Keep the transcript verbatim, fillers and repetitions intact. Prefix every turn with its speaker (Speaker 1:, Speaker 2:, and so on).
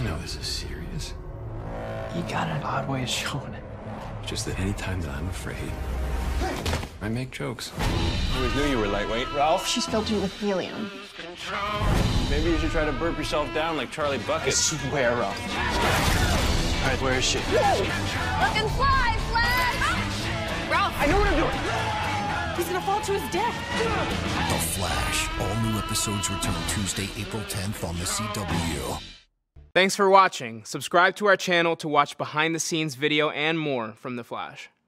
Speaker 1: know this is serious.
Speaker 2: You got an odd way of showing it.
Speaker 1: Just that any time that I'm afraid, I make jokes.
Speaker 3: I always knew you were lightweight, Ralph.
Speaker 4: She's filled you with helium.
Speaker 3: Maybe you should try to burp yourself down like Charlie Bucket.
Speaker 2: I swear, Ralph. All right, where is she?
Speaker 5: Fucking fly, Flash! Ralph, I know what I'm doing. He's gonna fall to his death.
Speaker 6: The Flash. All new episodes return Tuesday, April tenth on the C W.
Speaker 7: Thanks for watching. Subscribe to our channel to watch behind-the-scenes video and more from The Flash.